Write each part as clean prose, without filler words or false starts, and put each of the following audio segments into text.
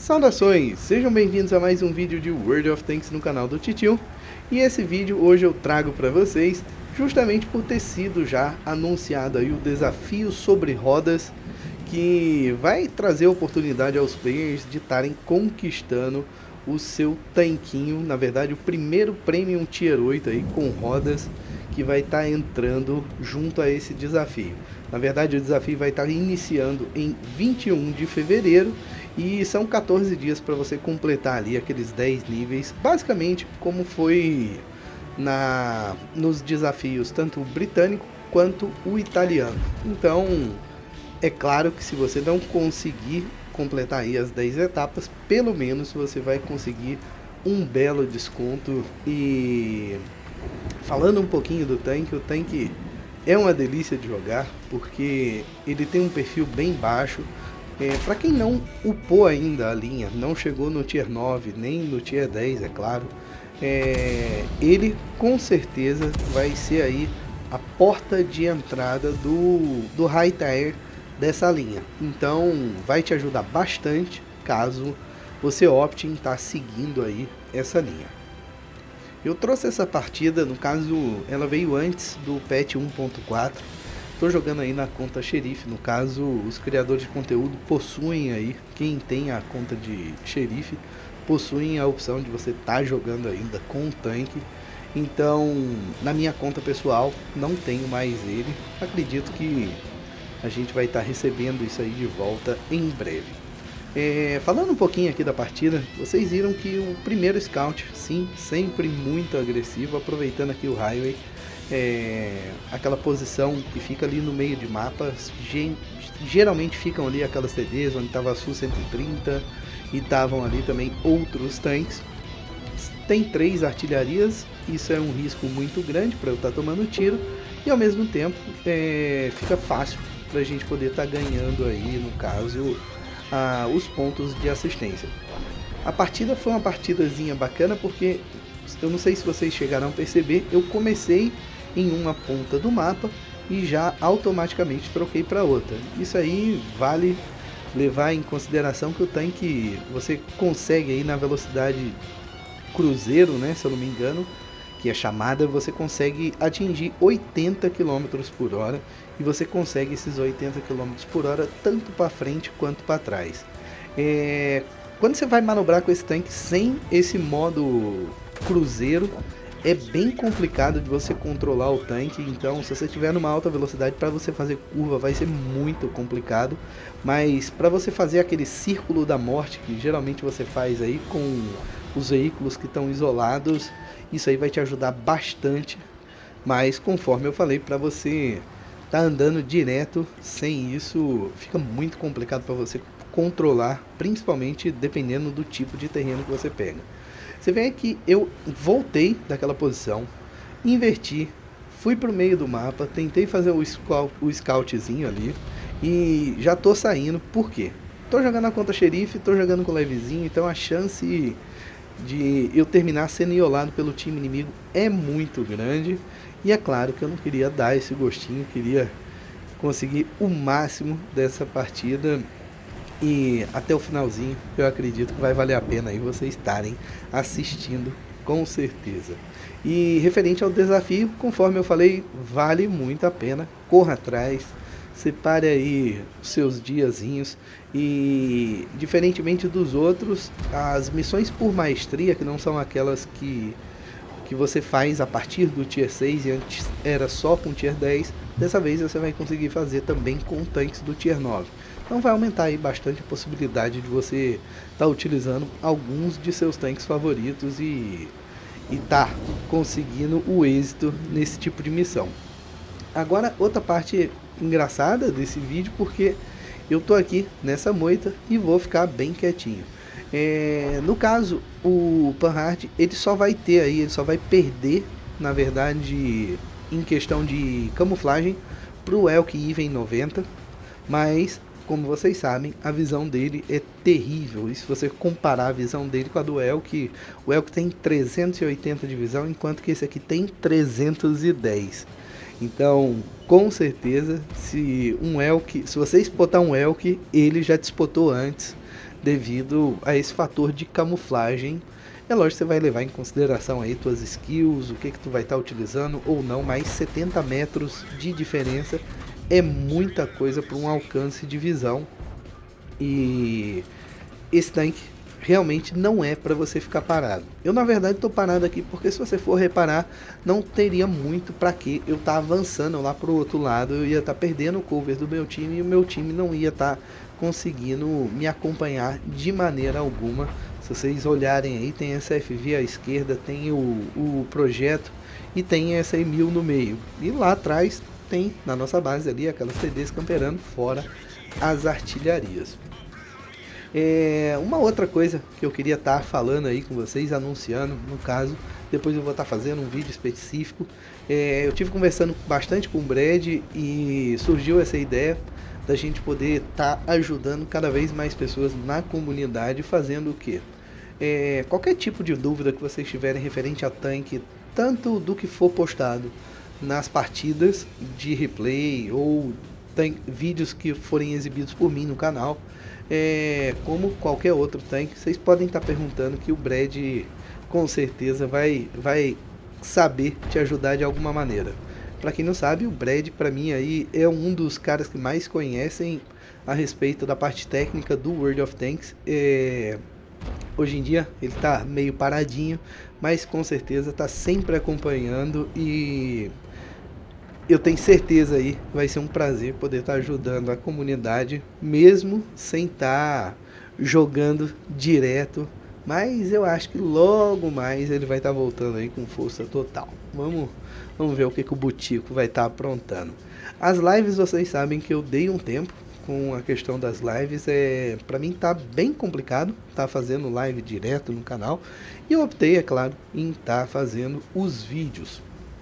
Saudações, sejam bem-vindos a mais um vídeo de World of Tanks no canal do Titio. E esse vídeo hoje eu trago para vocês justamente por ter sido já anunciado aí o desafio sobre rodas, que vai trazer oportunidade aos players de estarem conquistando o seu tanquinho, na verdade o primeiro Premium Tier 8 aí com rodas, que vai estar entrando junto a esse desafio. Na verdade o desafio vai estar iniciando em 21 de fevereiro e são 14 dias para você completar ali aqueles 10 níveis, basicamente como foi nos desafios tanto o britânico quanto o italiano. Então é claro que se você não conseguir completar aí as 10 etapas, pelo menos você vai conseguir um belo desconto. E falando um pouquinho do tanque, o tanque é uma delícia de jogar, porque ele tem um perfil bem baixo. Para quem não upou ainda a linha, não chegou no Tier 9, nem no Tier 10, é claro, ele com certeza vai ser aí a porta de entrada do High Tier dessa linha. Então vai te ajudar bastante caso você opte em estar seguindo aí essa linha. Eu trouxe essa partida, no caso ela veio antes do patch 1.4. Estou jogando aí na conta xerife, no caso os criadores de conteúdo possuem aí, quem tem a conta de xerife, possuem a opção de você estar jogando ainda com o tanque. Então na minha conta pessoal não tenho mais ele, acredito que a gente vai estar recebendo isso aí de volta em breve. Falando um pouquinho aqui da partida, vocês viram que o primeiro scout, sim, sempre muito agressivo, aproveitando aqui o highway, aquela posição que fica ali no meio de mapas, geralmente ficam ali aquelas TDs onde estava a Su-130 e estavam ali também outros tanques. Tem 3 artilharias, isso é um risco muito grande para eu estar tomando tiro, e ao mesmo tempo fica fácil para a gente poder estar ganhando aí, no caso, os pontos de assistência. A partida foi uma partidazinha bacana, porque eu não sei se vocês chegaram a perceber, eu comecei em uma ponta do mapa e já automaticamente troquei para outra. Isso aí vale levar em consideração que o tanque você consegue aí na velocidade cruzeiro, né, se eu não me engano, que é chamada, você consegue atingir 80 km por hora, e você consegue esses 80 km por hora tanto para frente quanto para trás. Quando você vai manobrar com esse tanque sem esse modo cruzeiro, é bem complicado de você controlar o tanque. Então se você estiver numa alta velocidade, para você fazer curva vai ser muito complicado, mas para você fazer aquele círculo da morte que geralmente você faz aí com os veículos que estão isolados, isso aí vai te ajudar bastante. Mas conforme eu falei, para você tá andando direto sem isso, fica muito complicado para você controlar, principalmente dependendo do tipo de terreno que você pega. Você vê que eu voltei daquela posição, inverti, fui para o meio do mapa, tentei fazer o scoutzinho ali e já tô saindo. Por quê? Tô jogando na conta xerife, tô jogando com levezinho, então a chance de eu terminar sendo iolado pelo time inimigo é muito grande. E é claro que eu não queria dar esse gostinho, queria conseguir o máximo dessa partida. E até o finalzinho eu acredito que vai valer a pena aí vocês estarem assistindo, com certeza. E referente ao desafio, conforme eu falei, vale muito a pena. Corra atrás, separe aí os seus diazinhos. E diferentemente dos outros, as missões por maestria, que não são aquelas que você faz a partir do Tier 6 e antes era só com Tier 10, dessa vez você vai conseguir fazer também com tanques do Tier 9. Então vai aumentar aí bastante a possibilidade de você estar utilizando alguns de seus tanques favoritos e tá conseguindo o êxito nesse tipo de missão. Agora outra parte engraçada desse vídeo, porque eu tô aqui nessa moita e vou ficar bem quietinho. No caso, o Panhard, ele só vai ter aí, ele só vai perder, na verdade, em questão de camuflagem, pro Elk Even 90, mas como vocês sabem, a visão dele é terrível. E se você comparar a visão dele com a do Elk, o Elk tem 380 de visão, enquanto que esse aqui tem 310. Então, com certeza, se vocês botar um Elk, ele já disputou antes devido a esse fator de camuflagem. É lógico que você vai levar em consideração aí tuas skills, o que tu vai estar utilizando ou não, mas 70 metros de diferença é muita coisa para um alcance de visão. E esse tanque realmente não é para você ficar parado. Eu na verdade estou parado aqui porque, se você for reparar, não teria muito para que eu estar avançando lá para o outro lado. Eu ia estar perdendo o cover do meu time e o meu time não ia estar conseguindo me acompanhar de maneira alguma. Se vocês olharem aí, tem essa FV à esquerda, tem o projeto e tem essa E1000 no meio. E lá atrás tem, na nossa base ali, aquelas TDs camperando, fora as artilharias. Uma outra coisa que eu queria estar falando aí com vocês, anunciando, no caso, depois eu vou estar fazendo um vídeo específico. Eu tive conversando bastante com o Brad e surgiu essa ideia da gente poder estar ajudando cada vez mais pessoas na comunidade, fazendo o quê? Qualquer tipo de dúvida que vocês tiverem referente a tanque, tanto do que for postado nas partidas de replay ou vídeos que forem exibidos por mim no canal, como qualquer outro tanque, vocês podem estar perguntando, que o Brad com certeza vai saber te ajudar de alguma maneira. Para quem não sabe, o Brad para mim aí é um dos caras que mais conhecem a respeito da parte técnica do World of Tanks. Hoje em dia ele tá meio paradinho, mas com certeza tá sempre acompanhando, e eu tenho certeza aí vai ser um prazer poder estar ajudando a comunidade, mesmo sem estar jogando direto. Mas eu acho que logo mais ele vai estar voltando aí com força total. Vamos ver o que o Butico vai estar aprontando. As lives, vocês sabem que eu dei um tempo com a questão das lives. Para mim tá bem complicado tá fazendo live direto no canal, e eu optei, é claro, em estar fazendo os vídeos.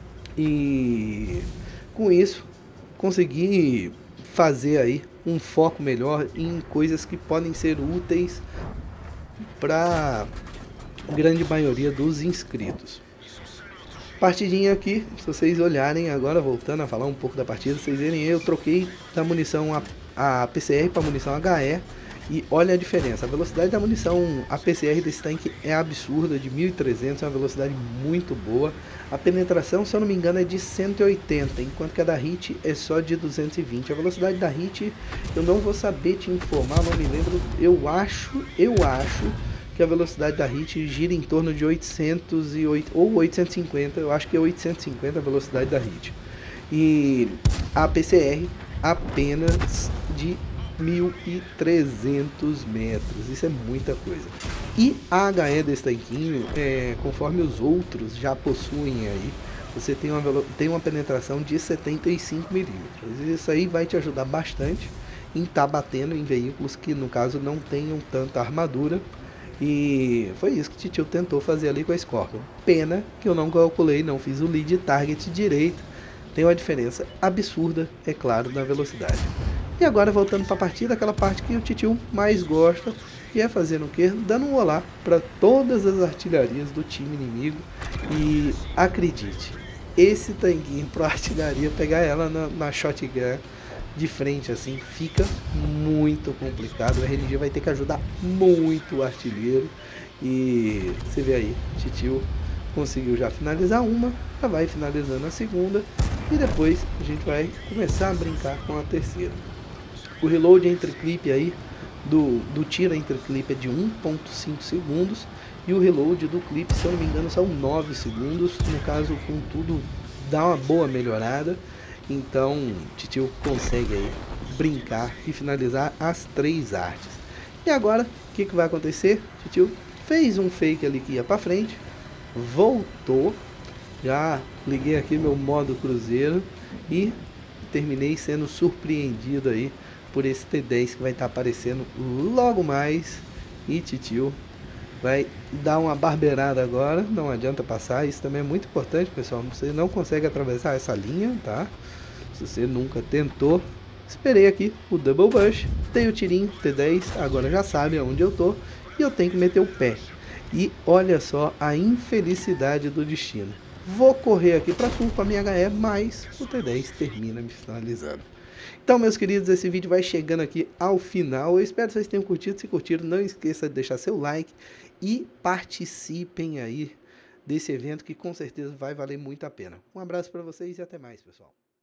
E com isso consegui fazer aí um foco melhor em coisas que podem ser úteis para a grande maioria dos inscritos. Partidinha aqui, se vocês olharem agora, voltando a falar um pouco da partida, vocês verem, eu troquei da munição a PCR para munição HE, e olha a diferença. A velocidade da munição APCR desse tanque é absurda, de 1300, é uma velocidade muito boa. A penetração, se eu não me engano, é de 180, enquanto que a da HIT é só de 220. A velocidade da HIT eu não vou saber te informar, não me lembro. Eu acho que a velocidade da HIT gira em torno de 808 ou 850, eu acho que é 850 a velocidade da HIT. E a PCR apenas de 1.300 metros, isso é muita coisa. E a HE desse tanquinho, conforme os outros já possuem aí, você tem uma penetração de 75 milímetros. Isso aí vai te ajudar bastante em estar batendo em veículos que no caso não tenham tanta armadura. E foi isso que o Titio tentou fazer ali com a Scorpion. Pena que eu não calculei, não fiz o lead target direito. Tem uma diferença absurda, é claro, na velocidade. E agora voltando para a partida, aquela parte que o Titio mais gosta, que é fazendo o quê? Dando um olá para todas as artilharias do time inimigo. E acredite, esse tanguinho para artilharia, pegar ela na shotgun de frente assim, fica muito complicado. O RNG vai ter que ajudar muito o artilheiro. E você vê aí, Titio conseguiu já finalizar uma, já vai finalizando a segunda, e depois a gente vai começar a brincar com a terceira. O reload entre clipe aí do tiro entre clipe é de 1.5 segundos, e o reload do clipe, se eu não me engano, são 9 segundos. No caso, com tudo, dá uma boa melhorada. Então Titio consegue aí brincar e finalizar as 3 artes. E agora o que vai acontecer? Titio fez um fake ali que ia para frente, voltou, já liguei aqui meu modo cruzeiro e terminei sendo surpreendido aí por esse T10 que vai estar aparecendo logo mais. E Titio vai dar uma barbeirada agora, não adianta passar. Isso também é muito importante, pessoal. Você não consegue atravessar essa linha, tá? Se você nunca tentou, esperei aqui o Double Bush, dei o tirinho, T10, agora já sabe aonde eu tô e eu tenho que meter o pé. E olha só a infelicidade do destino. Vou correr aqui para full com a minha HE, mas o T10 termina me finalizando. Então, meus queridos, esse vídeo vai chegando aqui ao final. Eu espero que vocês tenham curtido. Se curtiram, não esqueça de deixar seu like e participem aí desse evento que com certeza vai valer muito a pena. Um abraço para vocês e até mais, pessoal.